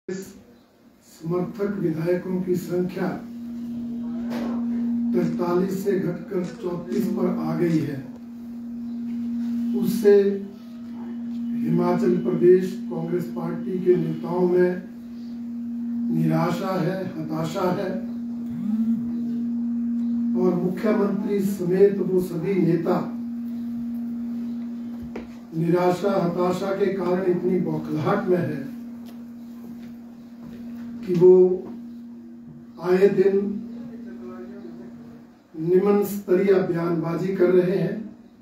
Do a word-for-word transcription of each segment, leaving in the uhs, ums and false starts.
समर्थक विधायकों की संख्या पैंतालीस से घटकर चौंतीस पर आ गई है। उससे हिमाचल प्रदेश कांग्रेस पार्टी के नेताओं में निराशा है, हताशा है और मुख्यमंत्री समेत वो सभी नेता निराशा हताशा के कारण इतनी बौखलाहट में है कि वो आए दिन निम्न स्तरीय बयानबाजी कर रहे हैं।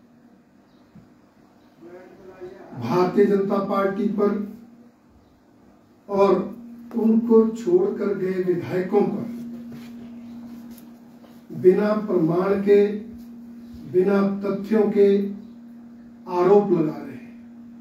भारतीय जनता पार्टी पर और उनको छोड़कर गए विधायकों पर बिना प्रमाण के, बिना तथ्यों के आरोप लगा रहे हैं।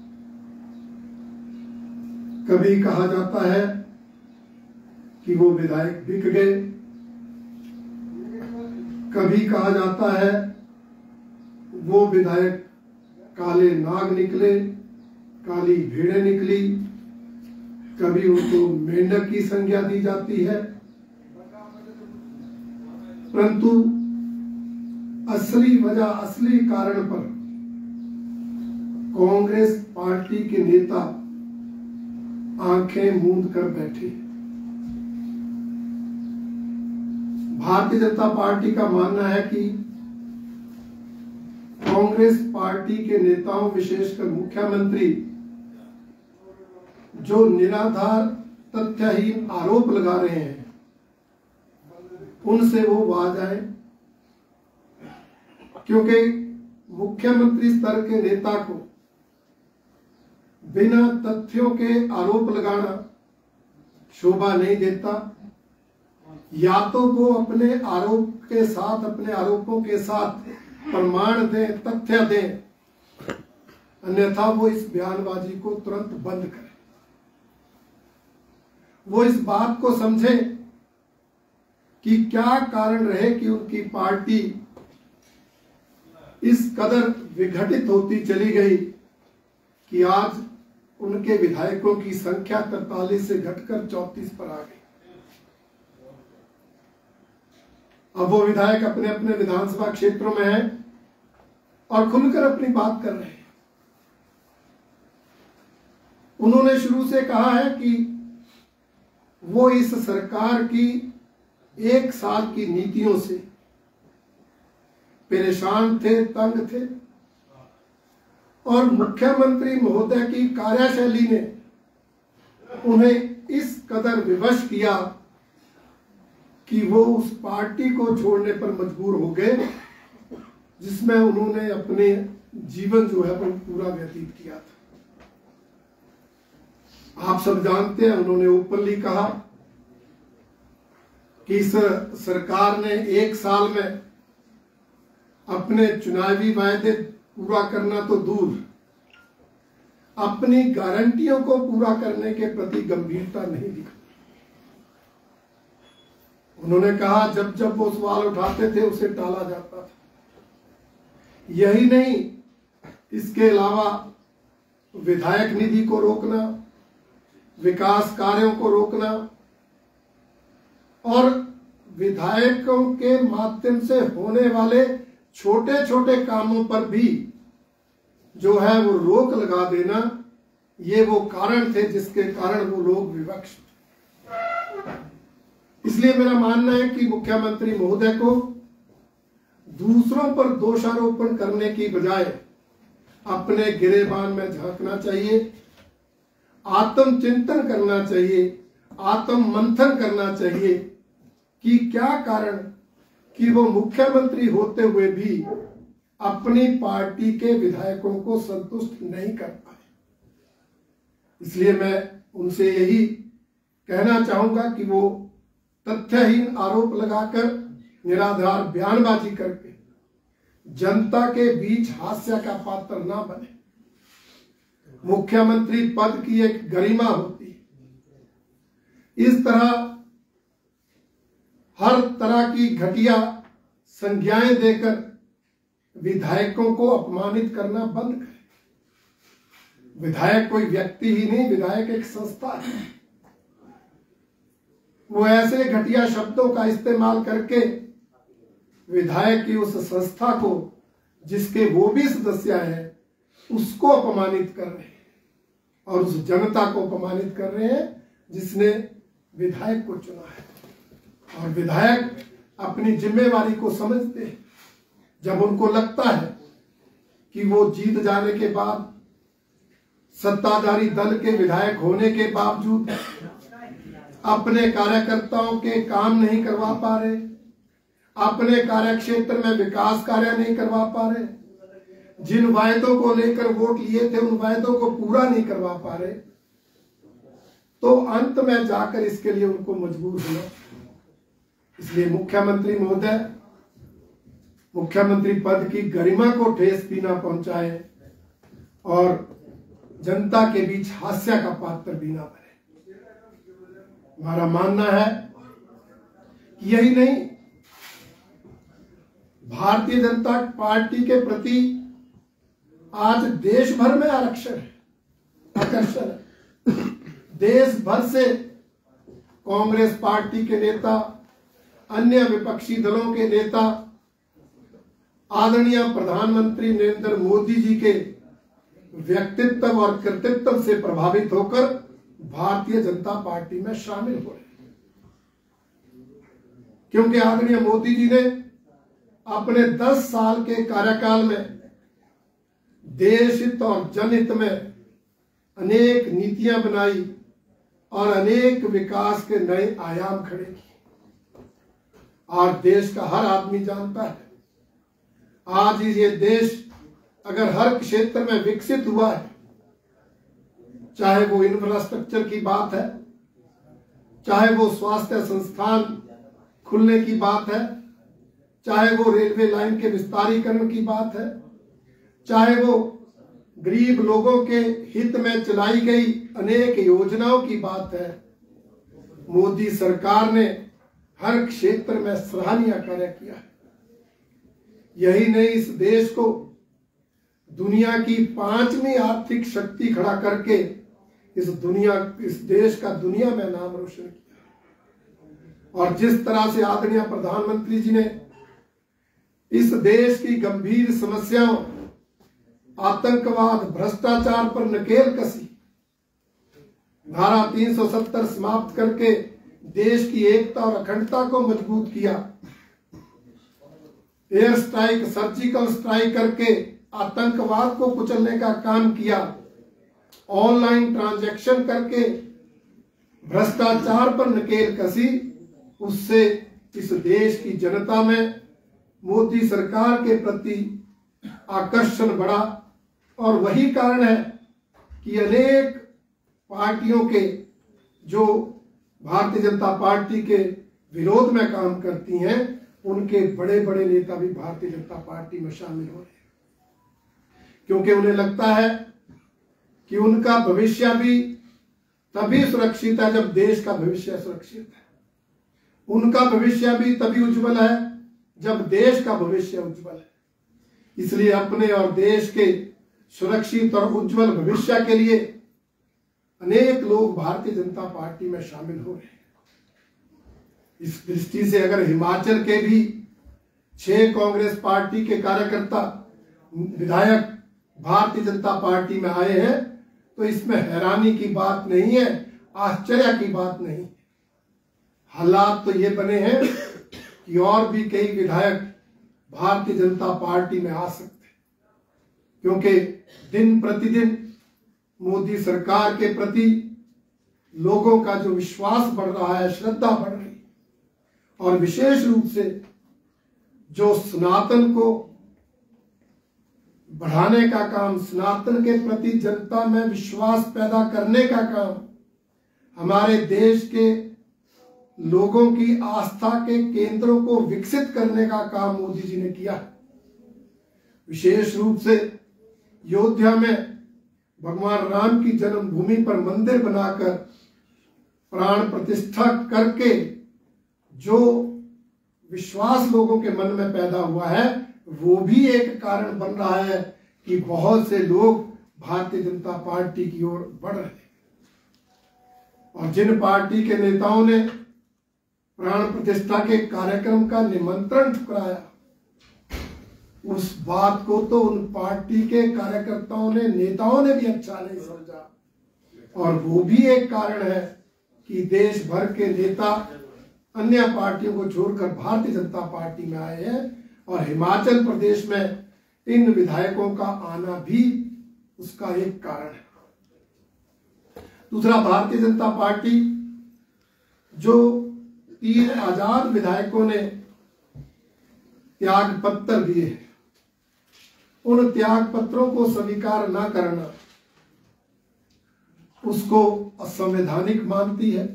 कभी कहा जाता है कि वो विधायक बिक गए, कभी कहा जाता है वो विधायक काले नाग निकले, काली भेड़ें निकली, कभी उनको मेंढक की संज्ञा दी जाती है। परंतु असली वजह, असली कारण पर कांग्रेस पार्टी के नेता आंखें मूंद कर बैठे। भारतीय जनता पार्टी का मानना है कि कांग्रेस पार्टी के नेताओं, विशेषकर मुख्यमंत्री, जो निराधार तथ्यहीन आरोप लगा रहे हैं, उनसे वो बाज आए। क्योंकि मुख्यमंत्री स्तर के नेता को बिना तथ्यों के आरोप लगाना शोभा नहीं देता। या तो वो अपने आरोप के साथ, अपने आरोपों के साथ प्रमाण दें, तथ्य दें, अन्यथा वो इस बयानबाजी को तुरंत बंद करें। वो इस बात को समझें कि क्या कारण रहे कि उनकी पार्टी इस कदर विघटित होती चली गई कि आज उनके विधायकों की संख्या पैंतालीस से घटकर चौंतीस पर आ गई। अब वो विधायक अपने अपने विधानसभा क्षेत्रों में हैं और खुलकर अपनी बात कर रहे हैं। उन्होंने शुरू से कहा है कि वो इस सरकार की एक साल की नीतियों से परेशान थे, तंग थे और मुख्यमंत्री महोदय की कार्यशैली ने उन्हें इस कदर विवश किया कि वो उस पार्टी को छोड़ने पर मजबूर हो गए जिसमें उन्होंने अपने जीवन जो है वो पूरा व्यतीत किया था। आप सब जानते हैं, उन्होंने ओपनली कहा कि इस सरकार ने एक साल में अपने चुनावी वायदे पूरा करना तो दूर, अपनी गारंटियों को पूरा करने के प्रति गंभीरता नहीं दिखाई। उन्होंने कहा जब जब वो सवाल उठाते थे उसे टाला जाता था। यही नहीं, इसके अलावा विधायक निधि को रोकना, विकास कार्यों को रोकना और विधायकों के माध्यम से होने वाले छोटे छोटे कामों पर भी जो है वो रोक लगा देना, ये वो कारण थे जिसके कारण वो लोग विवश। इसलिए मेरा मानना है कि मुख्यमंत्री महोदय को दूसरों पर दोषारोपण करने की बजाय अपने गिरेबान में झांकना चाहिए, आत्मचिंतन करना चाहिए, आत्म मंथन करना चाहिए कि क्या कारण कि वो मुख्यमंत्री होते हुए भी अपनी पार्टी के विधायकों को संतुष्ट नहीं कर पाए। इसलिए मैं उनसे यही कहना चाहूंगा कि वो तथ्यहीन आरोप लगाकर, निराधार बयानबाजी करके जनता के बीच हास्य का पात्र ना बने। मुख्यमंत्री पद की एक गरिमा होती है। इस तरह हर तरह की घटिया संज्ञाएं देकर विधायकों को अपमानित करना बंद करें। विधायक कोई व्यक्ति ही नहीं, विधायक एक संस्था है। वो ऐसे घटिया शब्दों का इस्तेमाल करके विधायक की उस संस्था को जिसके वो भी सदस्य हैं उसको अपमानित कर रहे हैं और उस जनता को अपमानित कर रहे हैं जिसने विधायक को चुना है। और विधायक अपनी जिम्मेवारी को समझते हैं। जब उनको लगता है कि वो जीत जाने के बाद, सत्ताधारी दल के विधायक होने के बावजूद अपने कार्यकर्ताओं के काम नहीं करवा पा रहे, अपने कार्यक्षेत्र में विकास कार्य नहीं करवा पा रहे, जिन वायदों को लेकर वोट लिए थे उन वायदों को पूरा नहीं करवा पा रहे, तो अंत में जाकर इसके लिए उनको मजबूर होना। इसलिए मुख्यमंत्री महोदय मुख्यमंत्री पद की गरिमा को ठेस भी ना पहुंचाए और जनता के बीच हास्य का पात्र भी ना बने। हमारा मानना है कि यही नहीं, भारतीय जनता पार्टी के प्रति आज देश भर में आरक्षण है, आकर्षण है। देश भर से कांग्रेस पार्टी के नेता, अन्य विपक्षी दलों के नेता आदरणीय प्रधानमंत्री नरेंद्र मोदी जी के व्यक्तित्व और कृतित्व से प्रभावित होकर भारतीय जनता पार्टी में शामिल हो रहे हैं। क्योंकि आदरणीय मोदी जी ने अपने दस साल के कार्यकाल में देश हित और जनहित में अनेक नीतियां बनाई और अनेक विकास के नए आयाम खड़े किए। आज देश का हर आदमी जानता है, आज ये देश अगर हर क्षेत्र में विकसित हुआ है, चाहे वो इंफ्रास्ट्रक्चर की बात है, चाहे वो स्वास्थ्य संस्थान खुलने की बात है, चाहे वो रेलवे लाइन के विस्तारीकरण की बात है, चाहे वो गरीब लोगों के हित में चलाई गई अनेक योजनाओं की बात है, मोदी सरकार ने हर क्षेत्र में सराहनीय कार्य किया है। यही नहीं, इस देश को दुनिया की पांचवी आर्थिक शक्ति खड़ा करके इस दुनिया इस देश का दुनिया में नाम रोशन किया। और जिस तरह से आदरणीय प्रधानमंत्री जी ने इस देश की गंभीर समस्याओं, आतंकवाद, भ्रष्टाचार पर नकेल कसी, धारा तीन सौ सत्तर समाप्त करके देश की एकता और अखंडता को मजबूत किया, एयर स्ट्राइक, सर्जिकल स्ट्राइक करके आतंकवाद को कुचलने का काम किया, ऑनलाइन ट्रांजैक्शन करके भ्रष्टाचार पर नकेल कसी, उससे इस देश की जनता में मोदी सरकार के प्रति आकर्षण बढ़ा। और वही कारण है कि अनेक पार्टियों के जो भारतीय जनता पार्टी के विरोध में काम करती हैं, उनके बड़े बड़े नेता भी भारतीय जनता पार्टी में शामिल हो रहे हैं, क्योंकि उन्हें लगता है कि उनका भविष्य भी तभी सुरक्षित है जब देश का भविष्य सुरक्षित है, उनका भविष्य भी तभी उज्जवल है जब देश का भविष्य उज्जवल है। इसलिए अपने और देश के सुरक्षित और उज्जवल भविष्य के लिए अनेक लोग भारतीय जनता पार्टी में शामिल हो रहे हैं। इस दृष्टि से अगर हिमाचल के भी छह कांग्रेस पार्टी के कार्यकर्ता, विधायक भारतीय जनता पार्टी में आए हैं, तो इसमें हैरानी की बात नहीं है, आश्चर्य की बात नहीं। हालात तो ये बने हैं कि और भी कई विधायक भारतीय जनता पार्टी में आ सकते, क्योंकि दिन प्रतिदिन मोदी सरकार के प्रति लोगों का जो विश्वास बढ़ रहा है, श्रद्धा बढ़ रही है, और विशेष रूप से जो सनातन को बढ़ाने का काम, सनातन के प्रति जनता में विश्वास पैदा करने का काम, हमारे देश के लोगों की आस्था के केंद्रों को विकसित करने का काम मोदी जी ने किया। विशेष रूप से अयोध्या में भगवान राम की जन्मभूमि पर मंदिर बनाकर प्राण प्रतिष्ठा करके जो विश्वास लोगों के मन में पैदा हुआ है, वो भी एक कारण बन रहा है कि बहुत से लोग भारतीय जनता पार्टी की ओर बढ़ रहे हैं। और जिन पार्टी के नेताओं ने प्राण प्रतिष्ठा के कार्यक्रम का निमंत्रण ठुकराया, उस बात को तो उन पार्टी के कार्यकर्ताओं ने, नेताओं ने भी अच्छा नहीं समझा। और वो भी एक कारण है कि देश भर के नेता अन्य पार्टियों को छोड़कर भारतीय जनता पार्टी में आए हैं, और हिमाचल प्रदेश में इन विधायकों का आना भी उसका एक कारण है। दूसरा, भारतीय जनता पार्टी जो तीन आजाद विधायकों ने त्याग पत्र दिए हैं, उन त्याग पत्रों को स्वीकार न करना उसको असंवैधानिक मानती है,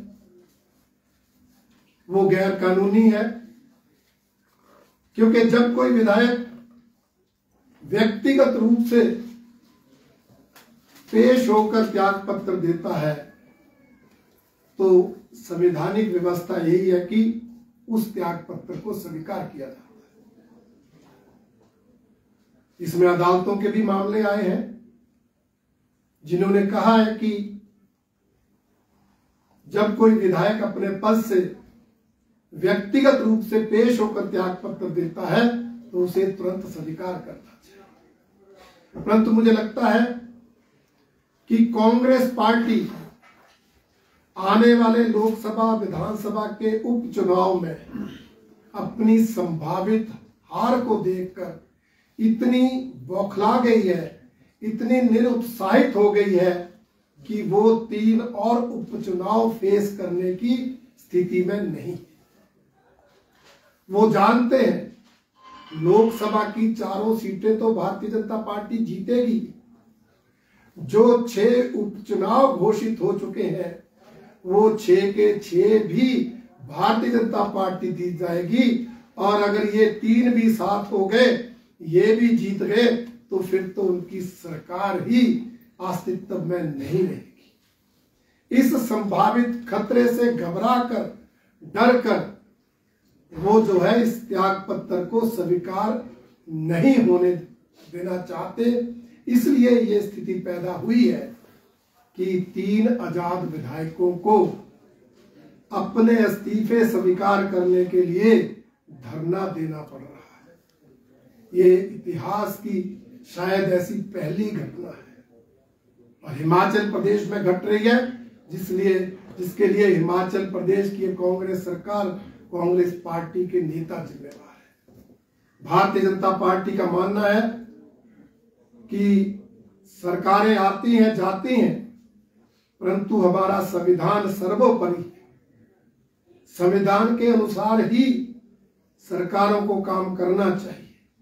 वो गैर कानूनी है। क्योंकि जब कोई विधायक व्यक्तिगत रूप से पेश होकर त्याग पत्र देता है तो संवैधानिक व्यवस्था यही है कि उस त्याग पत्र को स्वीकार किया जाता है। इसमें अदालतों के भी मामले आए हैं जिन्होंने कहा है कि जब कोई विधायक अपने पद से व्यक्तिगत रूप से पेश होकर त्याग पत्र देता है तो उसे तुरंत स्वीकार करना चाहिए। परंतु मुझे लगता है कि कांग्रेस पार्टी आने वाले लोकसभा विधानसभा के उपचुनाव में अपनी संभावित हार को देखकर इतनी बौखला गई है, इतनी निरुत्साहित हो गई है कि वो तीन और उपचुनाव फेस करने की स्थिति में नहीं। वो जानते हैं लोकसभा की चारों सीटें तो भारतीय जनता पार्टी जीतेगी। जो छह उपचुनाव घोषित हो चुके हैं वो छह के छह भी भारतीय जनता पार्टी जीत जाएगी, और अगर ये तीन भी साथ हो गए, ये भी जीत गए, तो फिर तो उनकी सरकार ही अस्तित्व में नहीं रहेगी। इस संभावित खतरे से घबरा कर, डर कर वो जो है इस त्याग पत्र को स्वीकार नहीं होने देना चाहते। इसलिए ये स्थिति पैदा हुई है कि तीन आजाद विधायकों को अपने इस्तीफे स्वीकार करने के लिए धरना देना पड़ रहा है। ये इतिहास की शायद ऐसी पहली घटना है, और हिमाचल प्रदेश में घट रही है, जिसलिए जिसके लिए हिमाचल प्रदेश की कांग्रेस सरकार, कांग्रेस पार्टी के नेता जिम्मेदार है। भारतीय जनता पार्टी का मानना है कि सरकारें आती हैं जाती हैं, परंतु हमारा संविधान सर्वोपरि है। संविधान के अनुसार ही सरकारों को काम करना चाहिए,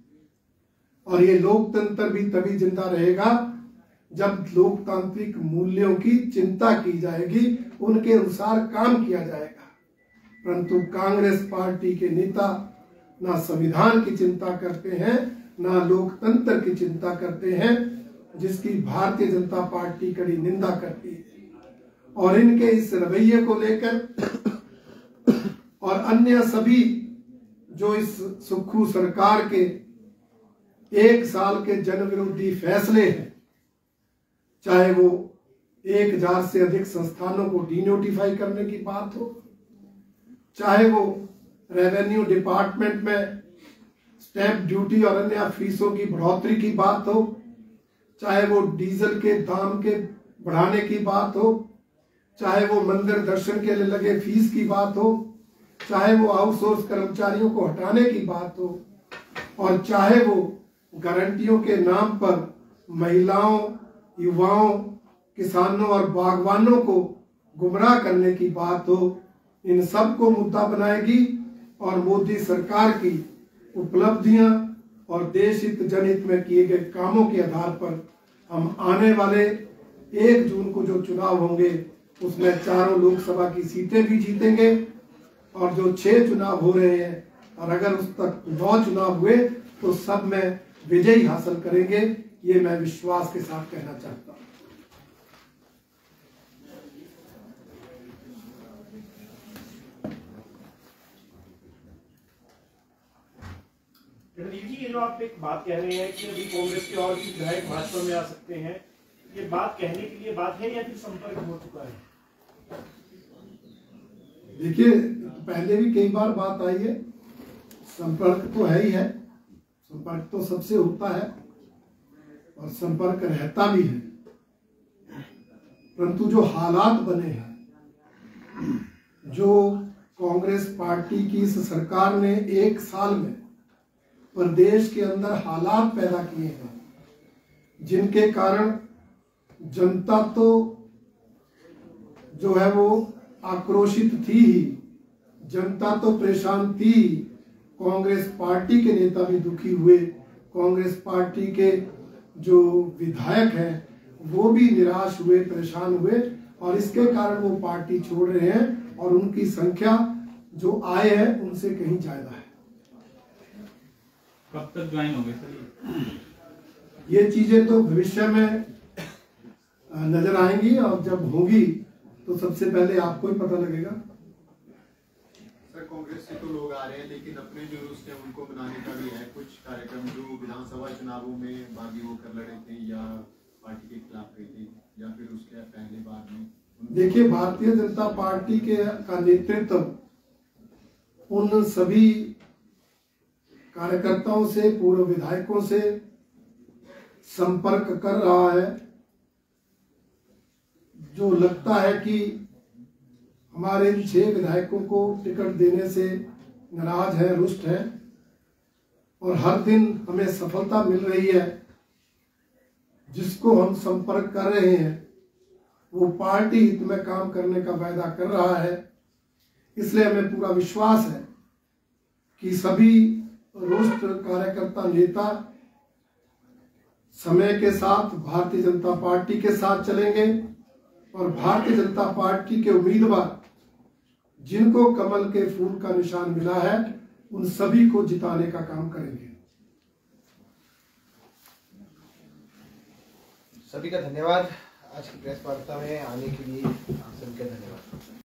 और ये लोकतंत्र भी तभी जिंदा रहेगा जब लोकतांत्रिक मूल्यों की चिंता की जाएगी, उनके अनुसार काम किया जाएगा। परंतु कांग्रेस पार्टी के नेता ना संविधान की चिंता करते हैं, ना लोकतंत्र की चिंता करते हैं, जिसकी भारतीय जनता पार्टी कड़ी निंदा करती है। और इनके इस रवैये को लेकर और अन्य सभी जो इस सुक्खू सरकार के एक साल के जन विरोधी फैसले हैं, चाहे वो एक हजार से अधिक संस्थानों को डीनोटिफाई करने की बात हो, चाहे वो रेवेन्यू डिपार्टमेंट में स्टैंप ड्यूटी और अन्य फीसों की बढ़ोतरी की बात हो, चाहे वो डीजल के दाम के बढ़ाने की बात हो, चाहे वो मंदिर दर्शन के लिए लगे फीस की बात हो, चाहे वो आउटसोर्स कर्मचारियों को हटाने की बात हो, और चाहे वो गारंटियों के नाम पर महिलाओं, युवाओं, किसानों और बागवानों को गुमराह करने की बात हो, इन सब को मुद्दा बनाएगी। और मोदी सरकार की उपलब्धियां और देश हित जनहित में किए गए कामों के आधार पर हम आने वाले एक जून को जो चुनाव होंगे उसमें चारों लोकसभा की सीटें भी जीतेंगे, और जो छह चुनाव हो रहे हैं, और अगर उस तक नौ चुनाव हुए तो सब में विजयी हासिल करेंगे। ये मैं विश्वास के साथ कहना चाहता हूं। जी, ये जो आप एक बात कह रहे हैं कि अभी कांग्रेस के और भी विधायक भाजपा में आ सकते हैं, ये बात कहने के लिए बात है या फिर संपर्क हो चुका है? देखिए, पहले भी कई बार बात आई है, संपर्क तो है ही है, संपर्क तो सबसे होता है और संपर्क रहता भी है, परंतु जो हालात बने हैं, जो कांग्रेस पार्टी की इस सरकार ने एक साल में प्रदेश के अंदर हालात पैदा किए हैं, जिनके कारण जनता तो जो है वो आक्रोशित थी ही, जनता तो परेशान थी, कांग्रेस पार्टी के नेता भी दुखी हुए, कांग्रेस पार्टी के जो विधायक हैं वो भी निराश हुए, परेशान हुए और इसके कारण वो पार्टी छोड़ रहे हैं और उनकी संख्या जो आए हैं उनसे कहीं ज्यादा है। कब तक ज्वाइन होंगे सर? ये चीजें तो भविष्य में नजर आएंगी और जब होगी तो सबसे पहले आपको ही पता लगेगा। सर, कांग्रेस से तो लोग आ रहे हैं लेकिन अपने जो रुस्त है उनको बनाने का भी है कुछ कार्यक्रम, जो विधानसभा चुनावों में बागी होकर लड़े थे या पार्टी के खिलाफ गए थे या फिर उसके पहले बाद में। देखिए, भारतीय जनता पार्टी के का नेतृत्व उन सभी कार्यकर्ताओं से, पूर्व विधायकों से संपर्क कर रहा है जो लगता है कि हमारे इन छह विधायकों को टिकट देने से नाराज है, रुष्ट है और हर दिन हमें सफलता मिल रही है। जिसको हम संपर्क कर रहे हैं वो पार्टी हित में काम करने का वायदा कर रहा है, इसलिए हमें पूरा विश्वास है कि सभी रुष्ट कार्यकर्ता नेता समय के साथ भारतीय जनता पार्टी के साथ चलेंगे और भारतीय जनता पार्टी के उम्मीदवार जिनको कमल के फूल का निशान मिला है उन सभी को जिताने का काम करेंगे। सभी का धन्यवाद आज की प्रेस वार्ता में आने के लिए, सभी का धन्यवाद।